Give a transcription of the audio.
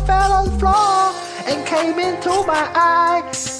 fell on the floor and came into my eye.